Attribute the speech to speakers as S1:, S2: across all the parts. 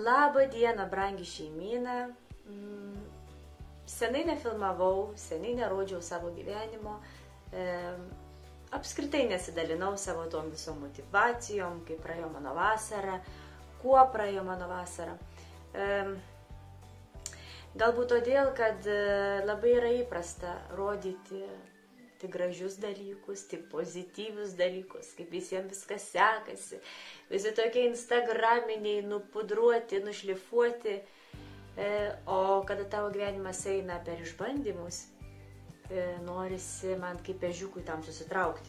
S1: Labą dieną, brangi šeimyna. Senai nefilmavau, senai nerodžiau savo gyvenimo, apskritai nesidalinau savo tom visom motivacijom, kaip praėjo mano vasara, kuo praėjo mano vasara. Galbūt todėl, kad labai yra įprasta rodyti tik gražius dalykus, tik pozityvius dalykus, kaip visiems viskas sekasi, visi tokie instagraminiai, nupudruoti, nušlifuoti, o kada tavo gyvenimas eina per išbandymus, norisi man kaip ežiukui tam susitraukti.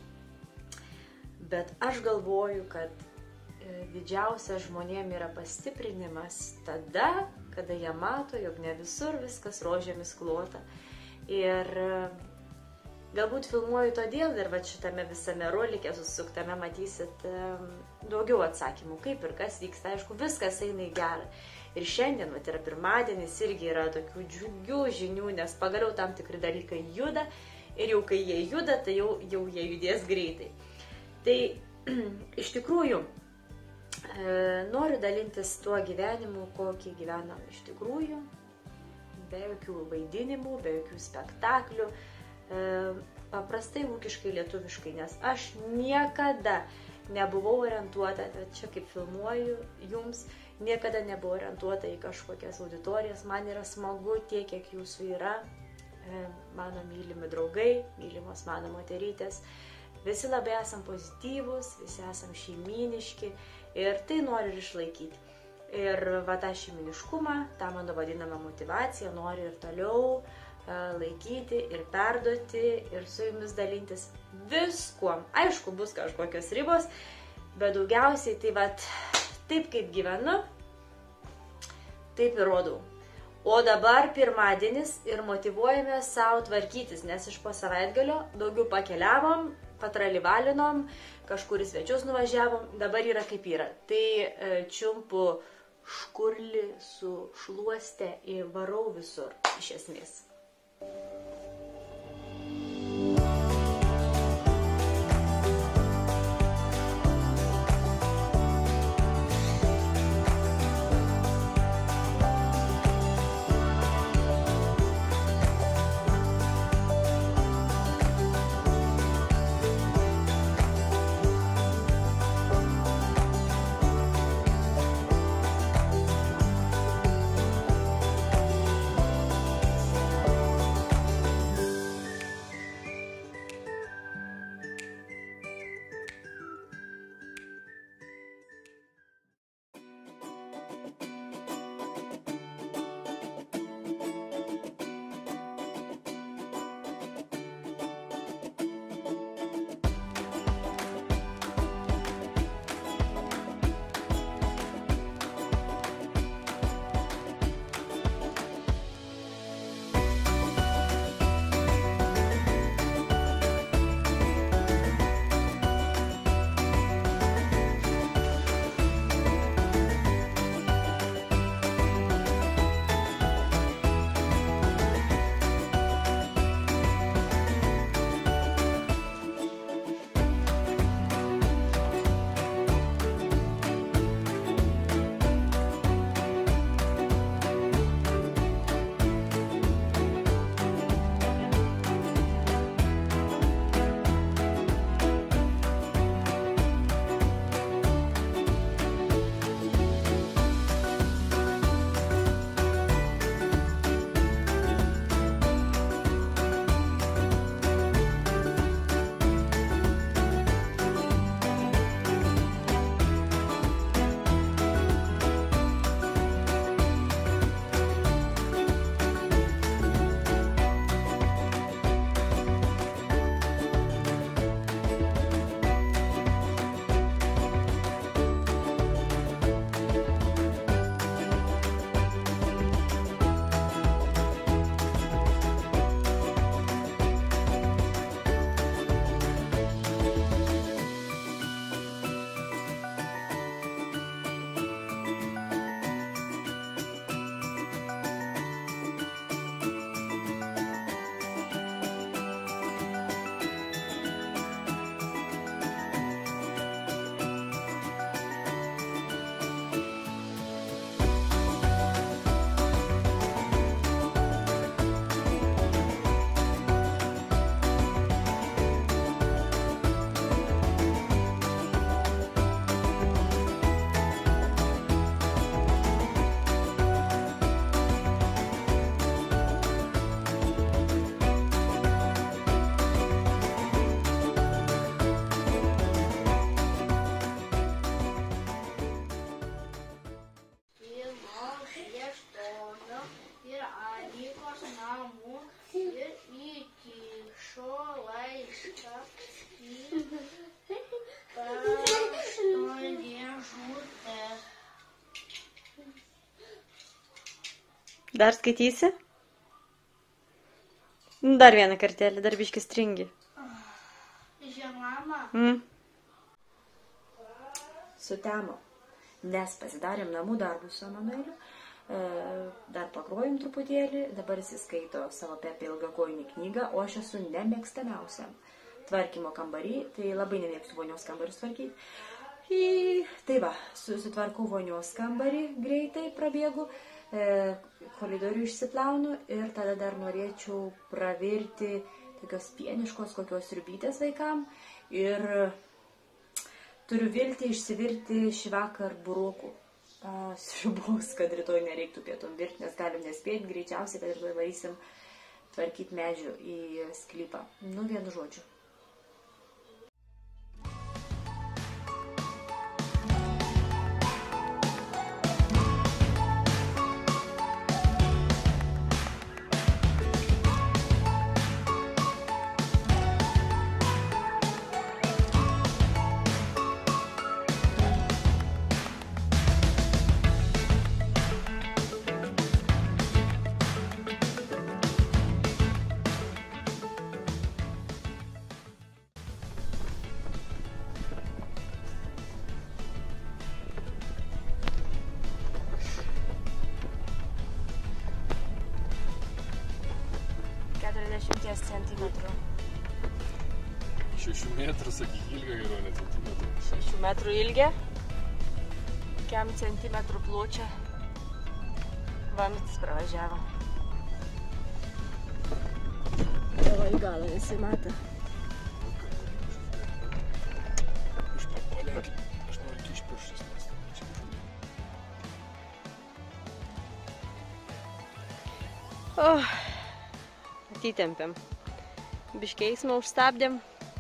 S1: Bet aš galvoju, kad didžiausias žmonėm yra pastiprinimas tada, kada jie mato, jog ne visur viskas rožėmis klota. Ir galbūt filmuoju todėl ir šitame visame rolike susuktame matysit daugiau atsakymų, kaip ir kas vyksta. Aišku, viskas eina į gerą. Ir šiandien, yra pirmadienis, irgi yra tokių džiugių žinių, nes pagaliau tam tikri dalykai juda ir jau kai jie juda, tai jau jie judės greitai. Tai iš tikrųjų noriu dalintis tuo gyvenimu, kokį gyvenam iš tikrųjų, be jokių vaidinimų, be jokių spektaklių, paprastai ūkiškai lietuviškai, nes aš niekada nebuvau orientuota, čia kaip filmuoju jums, niekada nebuvau orientuota į kažkokias auditorijas. Man yra smagu tiek, kiek jūsų yra, mano mylimi draugai, mylimos mano moterytės. Visi labai esam pozityvūs, visi esam šeimyniški ir tai noriu ir išlaikyti. Ir tą šeiminiškumą, tą mano vadinamą motyvaciją noriu ir toliau laikyti ir perduoti ir su jumis dalintis viskuom. Aišku, bus kažkokios ribos, bet daugiausiai tai taip kaip gyvenu, taip ir rodau. O dabar pirmadienis ir motyvuojame savo tvarkytis, nes iš po savaitgalio daugiau pakeliavom, patralivalinom, kažkur į svečius nuvažiavom, dabar yra kaip yra. Tai čiumpu škurlį su šluoste ir varau visur, iš esmės. Dar skaitysi? Dar vieną kartelį, dar biškį stringi.
S2: Žemama.
S1: Sutemo, nes pasidarėm namų darbus su Emanueliu, dar pagrojom truputėlį, dabar jis skaito savo Pepė ilgakojinį knygą, o aš esu nemėgstamiausiam tvarkymo kambarį, tai labai nemėgstu vonios kambarius tvarkyti. Tai va, sutvarkau vonios kambarį, greitai prabėgu, koridorių išsiplaunu ir tada dar norėčiau pravirti tokios pieniškos kokios sriubytės vaikam ir turiu viltį išsivirti šį vakar burokų sriubos, kad rytoj nereiktų pietum virti, nes galim nespėti, greičiausiai, kad rytoj varysim tvarkyti medžių į sklypą. Nu, vienu žodžiu. Centimetrų.
S3: 6 metrų, sakyk, ilgio geriau, ne centimetrų.
S1: 6 metrų ilgio, kiam centimetrų pločio vamzdis pravažiavo. Tavo į galą nesimato.
S3: Aš noriu kišpirštis.
S1: Atitempėm. Biškį eismą užstabdėm.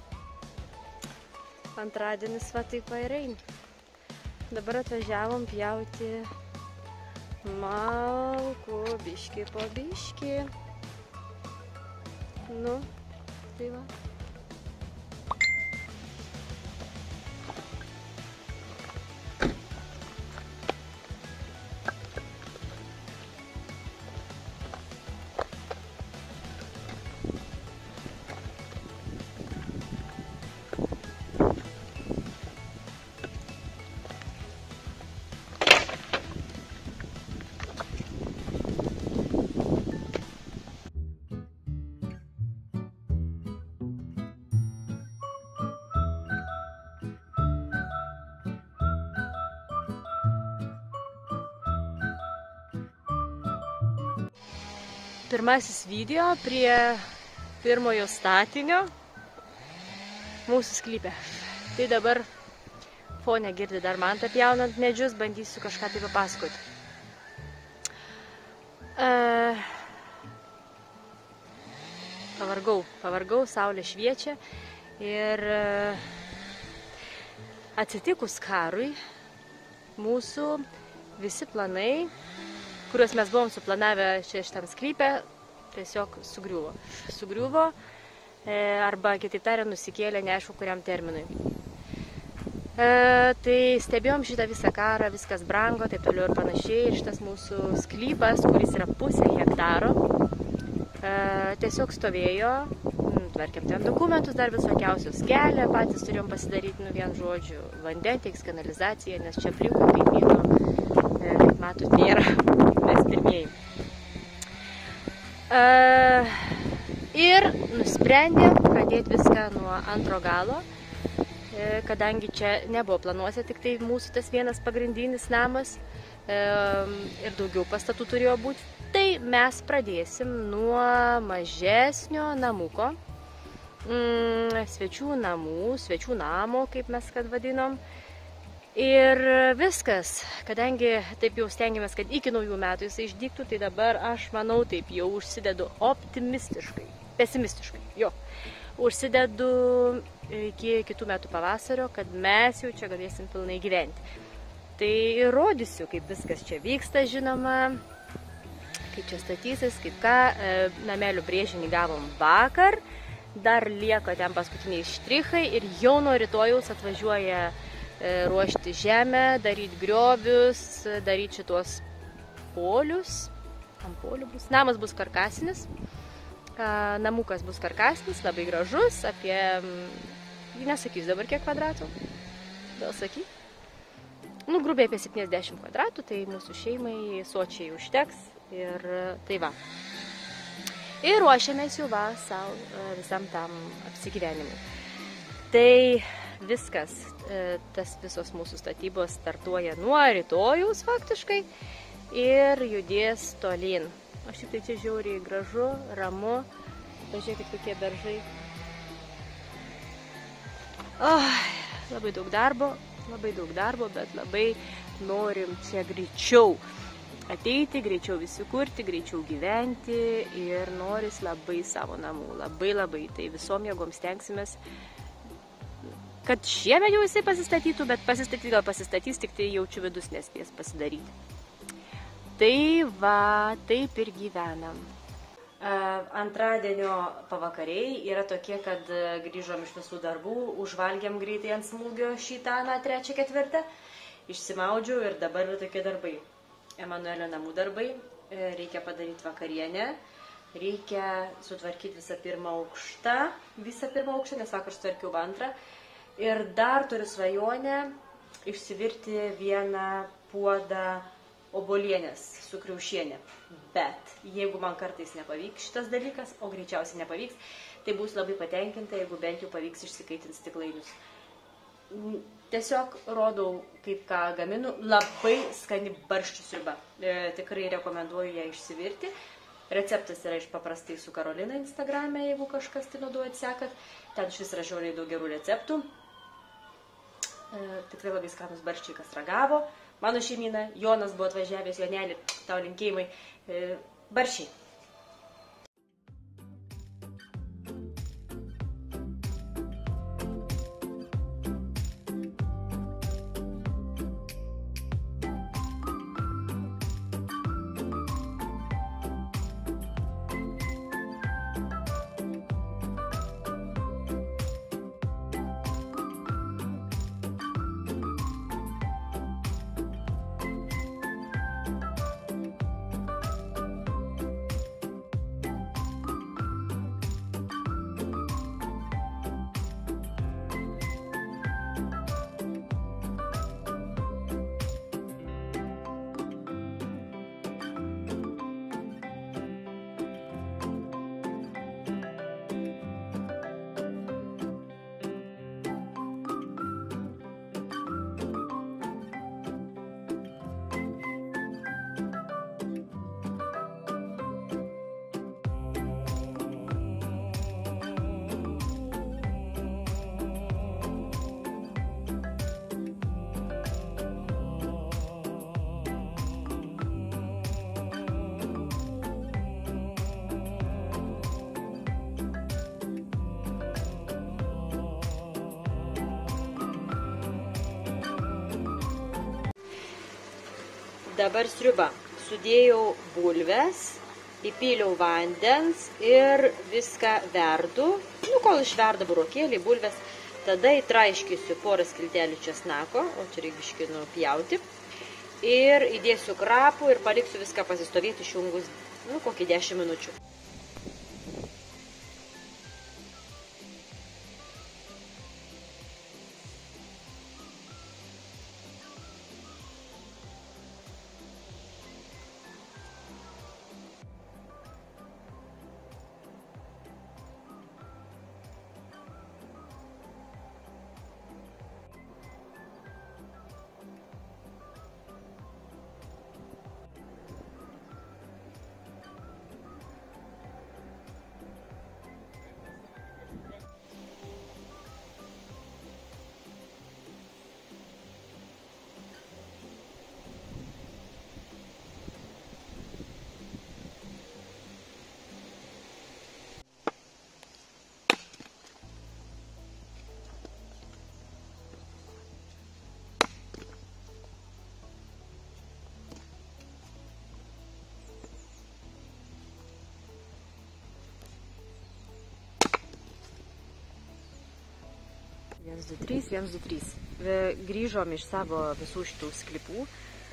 S1: Antradienis va taip va ir eina. Dabar atvažiavom pjauti malkų biškį po biškį. Nu, tai va. Pirmasis video prie pirmojo statinio mūsų sklype. Tai dabar fone girdi dar man tą pjaunant medžius, bandysiu kažką tai papasakoti. Pavargau, saulė šviečia ir atsitikus karui mūsų visi planai, kuriuos mes buvom suplanavę šitam sklype, tiesiog sugriuvo. Arba, kitaip tariant, nusikėlė neaišku kuriam terminui. Tai stebėjom šitą visą karą, viskas brango, taip toliau ir panašiai. Ir šitas mūsų sklypas, kuris yra 0,5 hektaro, tiesiog stovėjo, tvarkėm ten dokumentus, dar visokiausius kelią, patys turėjom pasidaryti, nu vien žodžiu, vandentieks, kanalizacija, nes čia aplinkui kaimyno, kaip matot, nėra, mes pirmieji. Ir nusprendėm pradėti viską nuo antro galo, kadangi čia nebuvo planuose, tik tai mūsų tas vienas pagrindinis namas ir daugiau pastatų turėjo būti. Tai mes pradėsim nuo mažesnio namuko, svečių namo, kaip mes kad vadinom. Ir viskas, kadangi taip jau stengiamės, kad iki naujų metų jisai išdygtų, tai dabar aš manau taip jau užsidedu pesimistiškai, užsidedu iki kitų metų pavasario, kad mes jau čia galėsim pilnai gyventi. Tai rodysiu, kaip viskas čia vyksta, žinoma, kaip čia statysis, kaip ką, namelių brėžinį gavom vakar, dar lieka ten paskutiniai štrichai ir jau nuo rytojaus atvažiuoja ruošti žemę, daryti griovius, daryti šitos polius. Ant polių bus. Namas bus karkasinis, namukas bus karkasinis, labai gražus, apie, nesakysiu dabar kiek kvadratų, gal sakyk. Nu, grubiai apie 70 kvadratų, tai mūsų šeimai sočiai užteks ir tai va. Ir ruošiamės jau va savo visam tam apsigyvenimui. Tai viskas, tas visos mūsų statybos startuoja nuo rytojaus faktiškai ir judės tolyn. O šiaip tai čia žiauriai gražu, ramu. Pažiūrėkit, kokie beržai. Labai daug darbo, bet labai norim čia greičiau ateiti, greičiau visi kurti, greičiau gyventi ir noris labai savo namų, labai. Tai visom jėgom stengsimės, kad šiemet jau jisai pasistatytų, bet pasistatys, tik tai jaučiu vidus nespės pasidaryti. Tai va, taip ir gyvenam. Antradienio pavakariai yra tokie, kad grįžom iš visų darbų, užvalgėm greitai ant smūgio šitą, 3, 4, išsimaudžiau ir dabar yra tokie darbai. Emanuelio namų darbai, reikia padaryti vakarienę, reikia sutvarkyti visą pirmą aukštą, nes vakar sutvarkiau antrą. Ir dar turiu svajonę išsivirti vieną puodą obuolienės su kriaušienė. Bet jeigu man kartais nepavyks šitas dalykas, o greičiausiai nepavyks, tai bus labai patenkinta, jeigu bent jau pavyks išsikaitinti stiklainius. Tiesiog rodau, kaip ką gaminu, labai skani barščių sriuba. Tikrai rekomenduoju ją išsivirti. Receptas yra iš paprastai su Karolina Instagrame, jeigu kažkas tai naudojat, sekat. Ten šis yra žiauriai daug gerų receptų. Tikrai labai skanus barščiai, kas ragavo. Mano šeimyna, Jonas buvo atvažiavęs, Jonelį, tau linkėjimai, barščiai. Dabar sriuba. Sudėjau bulves, įpyliau vandens ir viską verdu. Kol išverda burokėlį, bulves, tada įtraiškysiu porą skiltelių česnako, o čia reikia biškį nupjauti. Ir įdėsiu krapų ir paliksiu viską pasistovėti išjungus, kokį 10 minučių. 1, 2, 3, 1, 2, 3. Grįžom iš savo visų šitų sklypų.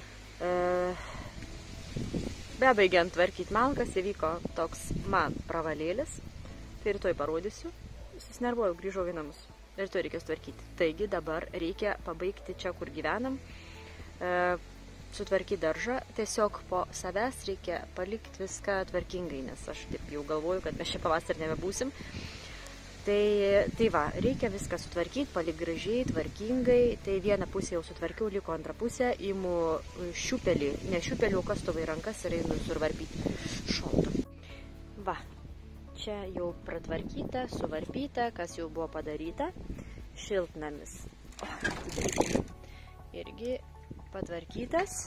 S1: Bebaigiant tvarkyti malkas, įvyko toks man pravalėlis. Tai rytoj parodysiu. Susinervojau, grįžau į namus. Rytoj reikės tvarkyti. Taigi dabar reikia pabaigti čia, kur gyvenam. Sutvarkyti daržą. Tiesiog po savęs reikia palikti viską tvarkingai, nes aš taip jau galvoju, kad mes čia pavasarį nebebūsim. Tai va, reikia viską sutvarkyti, palik gražiai, tvarkingai. Tai vieną pusę jau sutvarkiau, liko antrą pusę, imu šiupelį, ne šiupelį, o kastuvą į rankas ir einu survarpyti. Šalta. Va, čia jau pratvarkyta, suvarpyta, kas jau buvo padaryta. Šiltnamis. Irgi patvarkytas.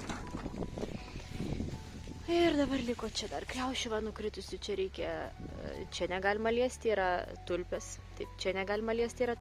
S1: Ir dabar liko čia dar kriaušių va nukritusių, čia reikia, čia negalima liesti, yra tulpės, taip, čia negalima liesti, yra.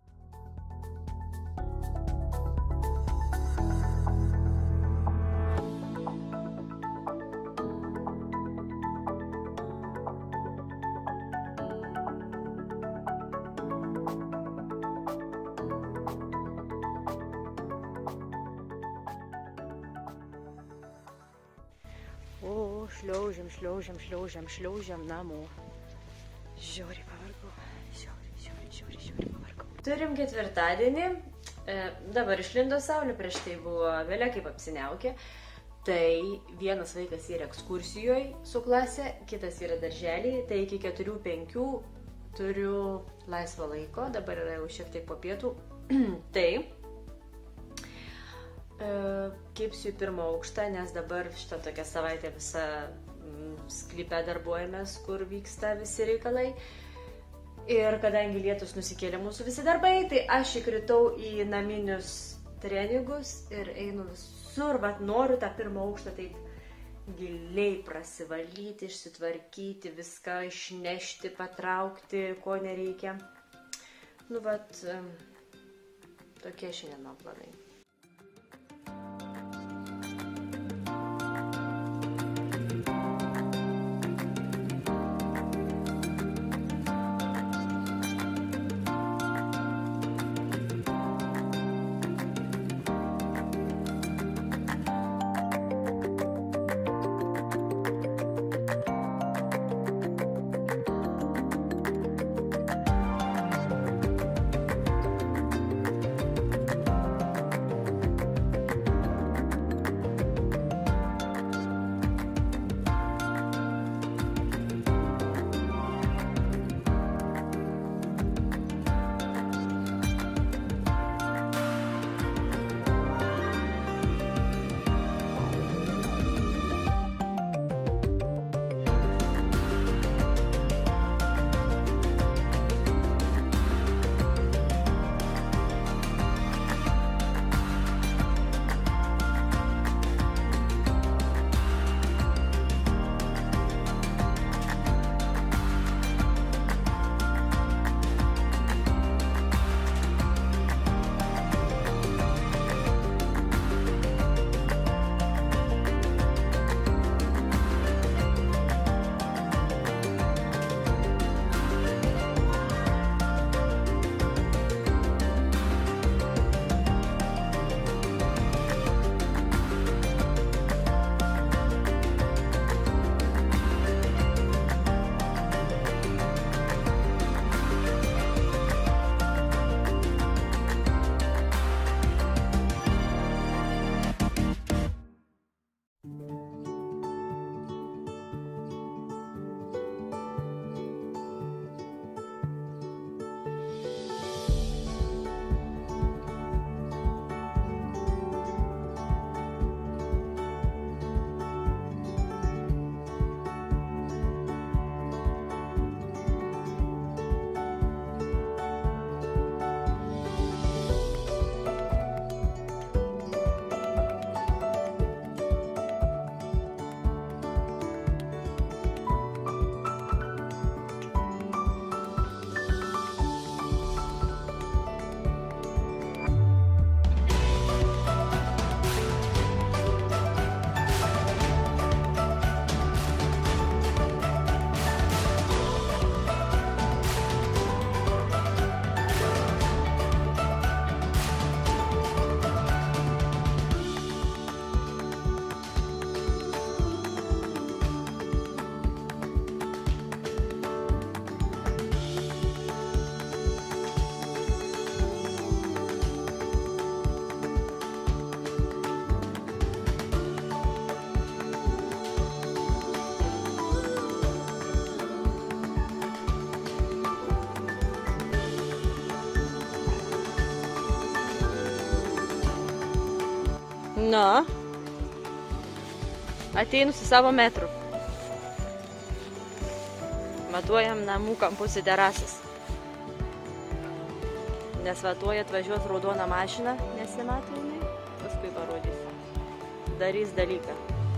S1: O, šliaužiam namo. Žiauriai pavargau. Žiauriai pavargau. Turim ketvirtadienį. Dabar išlindo saulė, prieš tai buvo vėlia kaip apsiniaukė. Tai vienas vaikas yra ekskursijoje su klase, kitas yra darželį. Tai iki 4-5 turiu laisvo laiko. Dabar yra jau šiek tiek po pietų. Tai kipsiu į pirmą aukštą, nes dabar šitą tokią savaitę visą sklype darbuojamės, kur vyksta visi reikalai. Ir kadangi lietus nusikėlė mūsų visi darbai, tai aš įkritau į naminius treningus ir einu visur, vat noriu tą pirmą aukštą taip giliai prasivalyti, išsitvarkyti, viską išnešti, patraukti, ko nereikia. Nu, vat, tokie šiandien mano planai. Na, ateinu su savo metru. Matuojam namų kampus į terasas. Nes vatuoja atvažiuos raudona mašina, nesimato jinai, paskui parodysiu. Darys dalyką.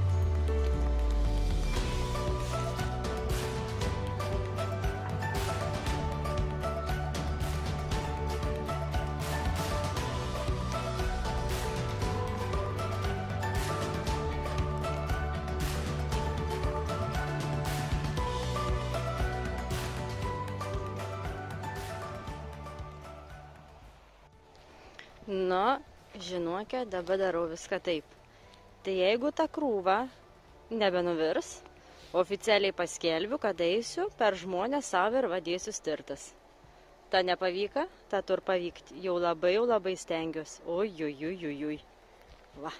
S1: Na, žinokė, dabar darau viską taip. Tai jeigu ta krūva nebenuvirs, oficialiai paskelbiu, kad eisiu per žmonės savo ir vadėsiu stirtas. Ta nepavyka, ta tur pavykti. Jau labai stengiuosi. Oi. Va.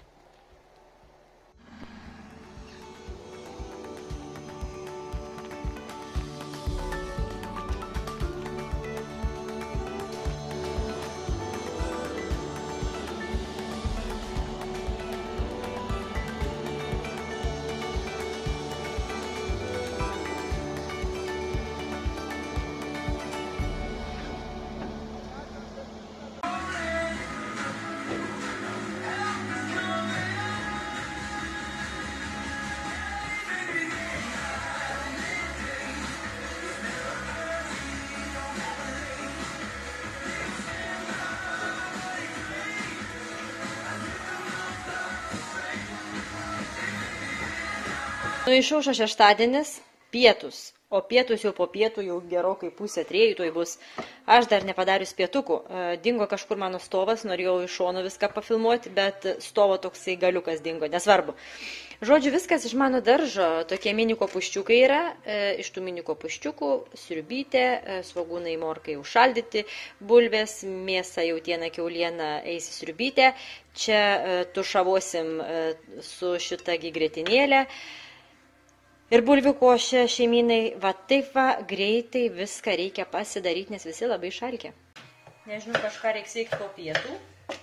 S1: Išaušo šeštadienis, pietus, o pietus jau po pietų jau gerokai 2:30 tuoj bus. Aš dar nepadarius pietukų, dingo kažkur mano stovas, norėjau iš šono viską pafilmuoti, bet stovo toksai galiukas dingo, nesvarbu. Žodžiu, viskas iš mano daržo, tokie mini kopuščiukai yra, iš tų mini kopuščiukų sriubytė, svogūnai morkai užšaldyti, bulvės, mėsa, jautiena, kiauliena eis į sriubytę, čia tušavosim su šita grietinėlė. Ir bulvių košė šeimynai, va taip va, greitai viską reikia pasidaryti, nes visi labai šalkia. Nežinau, kažką reiks veikti po pietų.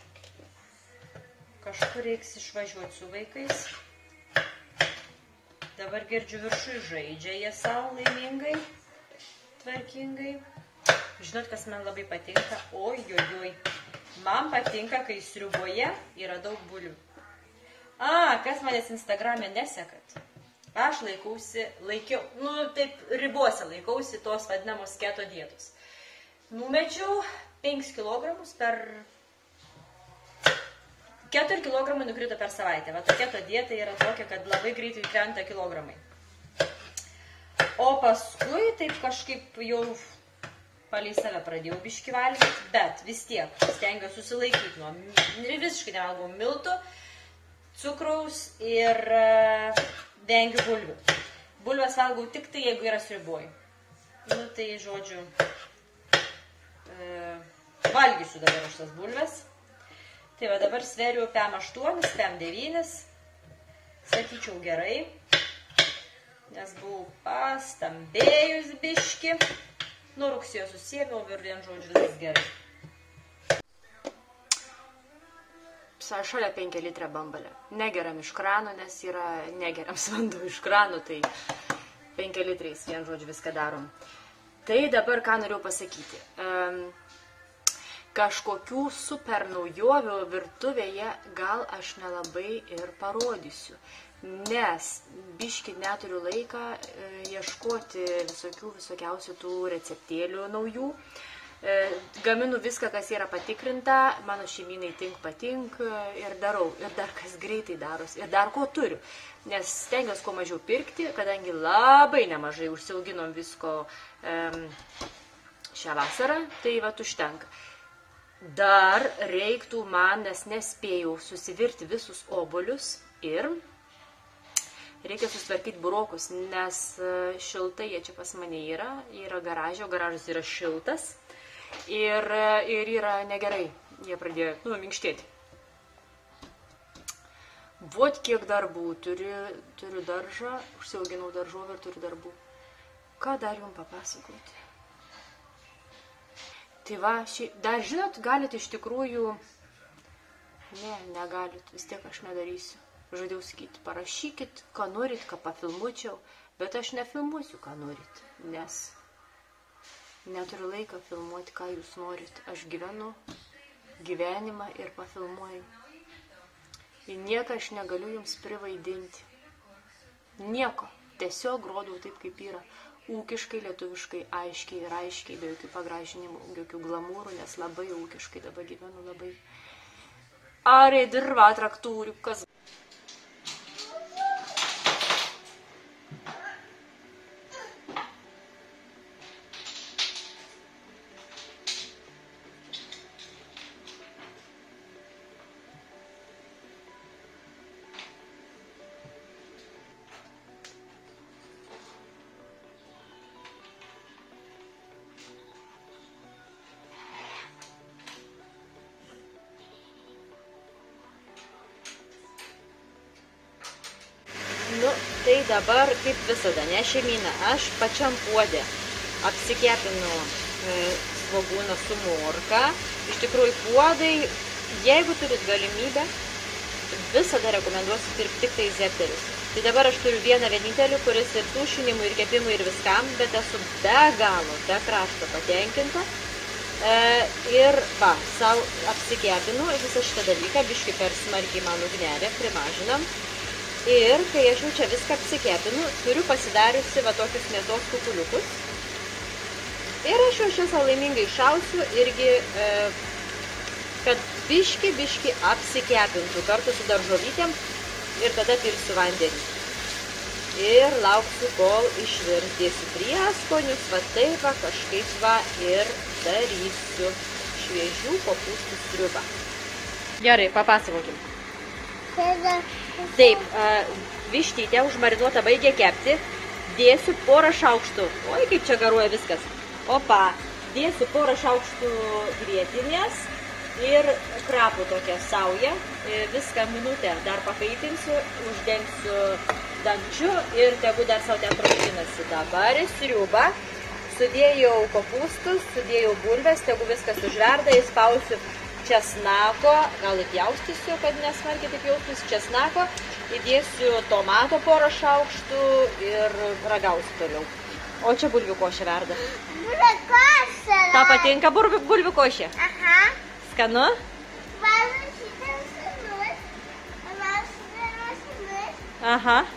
S1: Kažkur reiks išvažiuoti su vaikais. Dabar girdžiu viršui žaidžia jie savo laimingai, tvarkingai. Žinot, kas man labai patinka? Oi. Man patinka, kai sriuboje yra daug bulvių. Kas manęs Instagrame nesekat? Aš laikiau, taip ribose laikausi tos vadinamos keto dietos. Numečiau 5 kg per 4 kg nukrito per savaitę. Va, ta keto dieta yra tokia, kad labai greitai krenta kilogramai. O paskui taip kažkaip jau palei save pradėjau biškį valgyti, bet vis tiek stengiuosi susilaikyti nuo visiškai nevalgau miltų, cukraus ir vengiu bulvių. Bulves valgau tik tai, jeigu yra sriuboj. Tai žodžiu, valgysiu dabar už tas bulves. Tai va dabar sveriu PM8, PM9, sakyčiau gerai, nes buvau pastambėjus biški. Nuo rugsėjo susėmiau ir vien žodžiu viskas gerai. Šalia 5 litrą bambalę. Negeriam iš krano, nes yra negeriam vanduo iš krano, tai 5 litrais vien žodžiu viską darom. Tai dabar ką norėjau pasakyti. Kažkokių super naujovių virtuvėje gal aš nelabai ir parodysiu, nes biškį neturiu laiką ieškoti visokiausių tų receptėlių naujų. Gaminu viską, kas yra patikrinta, mano šeimynai patink ir darau. Ir dar kas greitai daros. Ir dar ko turiu. Nes stengiuosi kuo mažiau pirkti, kadangi labai nemažai užsiauginom visko šią vasarą, tai va užtenka. Dar reiktų man, nes nespėjau susivirti visus obuolius ir reikia susitvarkyti burokus, nes šiltai jie čia pas mane yra garažė, o garažas yra šiltas. Ir yra negerai, jie pradėjo minkštėti. Vot kiek darbų, turiu daržą, užsiauginau daržovę ir turiu darbų. Ką dar jums papasakoti? Tai va, dar žinot, galite iš tikrųjų Ne, negalit, vis tiek aš nedarysiu. Žadėjau sakyti, parašykit, ką norit, ką pafilmuočiau, bet aš nefilmuosiu, ką norit, nes neturiu laiką filmuoti, ką jūs norit. Aš gyvenu gyvenimą ir pafilmuoju. Ir nieką aš negaliu jums privaidinti. Nieko. Tiesiog rodau taip, kaip yra. Ūkiškai, lietuviškai, aiškiai ir aiškiai, be jokių pagražinimų, jokių glamūrų, nes labai ūkiškai dabar gyvenu, labai. Are dirba traktoriukas. Nu, tai dabar, kaip visada, ne šeimyna, aš pačiam puodė apsikepinu svogūną su morka. Iš tikrųjų, puodai, jeigu turit galimybę, visada rekomenduosiu pirkti tik tai zepterius. Tai dabar aš turiu vieną vienintelį, kuris ir tušinimui, ir kepimui, ir viskam, bet esu be galo, be krašto patenkinta. Ir va, savo apsikepinu visą šitą dalyką, biškį per smarkiai man ugnelę, primažinam. Ir kai aš jau čia viską apsikepinu, turiu pasidariusi va tokius mėsos kukuliukus. Ir aš jau čia savo laimingai šausiu irgi, kad biškį apsikepintų kartu su daržovytėm ir tada pilsiu vandenį. Ir lauksiu, kol išvirs, dėsiu prieskonius, va taip va kažkaip va ir darysiu šviežių kopūstų sriubą. Gerai, papasakokim. Taip, vištytę užmarinuotą baigė kepti, dėsiu porą šaukštų, oi kaip čia garuoja viskas, opa, dėsiu porą šaukštų grietinės ir krapų tokią saują, viską minutę dar pakaitinsiu, uždengsiu dangčiu ir tegu dar savo ten troškinasi. Dabar į sriubą sudėjau kopūstus, sudėjau bulves, tegu viskas užverda, įspausiu česnako, gal įpjaustysiu, kad nesmarkiai taip jaustųsi česnako, įdėsiu tomato porą šaukštų ir ragausiu toliau. O čia bulvių košė verda. Bulvių košė. Tau patinka bulvių košė? Aha. Skanu? Aha.